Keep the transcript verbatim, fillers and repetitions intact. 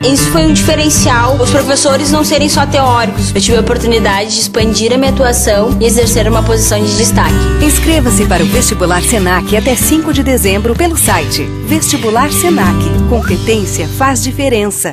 Isso foi um diferencial, os professores não serem só teóricos. Eu tive a oportunidade de expandir a minha atuação e exercer uma posição de destaque. Inscreva-se para o Vestibular Senac até cinco de dezembro pelo site Vestibular Senac. Competência faz diferença.